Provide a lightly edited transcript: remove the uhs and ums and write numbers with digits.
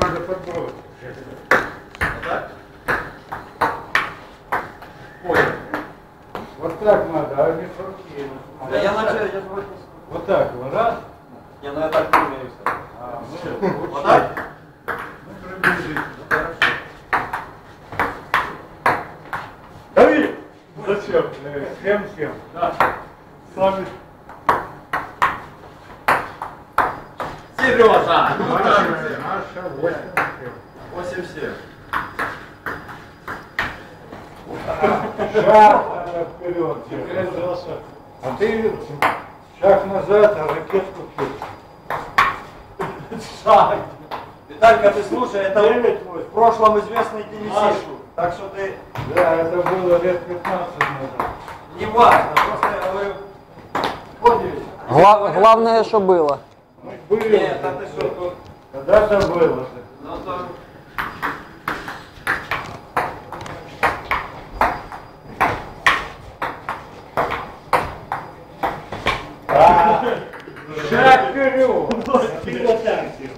надо подбросить. Вот так? Понял. Вот так надо, а не с руки. Да я начал, я вроде... Вот так, вот раз. Не, ну я так не умею, кстати. Вот так? Ну, приблизительно. Хорошо. Дави! Зачем? С кем? Да. Сами. Сережа! Наша 8-7. Шаг вперед. А ты шаг назад, а ракетку вперед. Шаг. Виталька, ты слушай, это в прошлом известный теннисист. Так что ты Да, это было лет 15 назад. не важно, просто я говорю, поняли? Главное, что было. Ну, были. Нет, а ты что тут? Когда-то было. Ну то... Шаг вперед. Ты вот так делаешь.